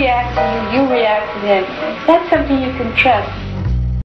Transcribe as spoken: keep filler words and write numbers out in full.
react to you, you react to him. That's something you can trust.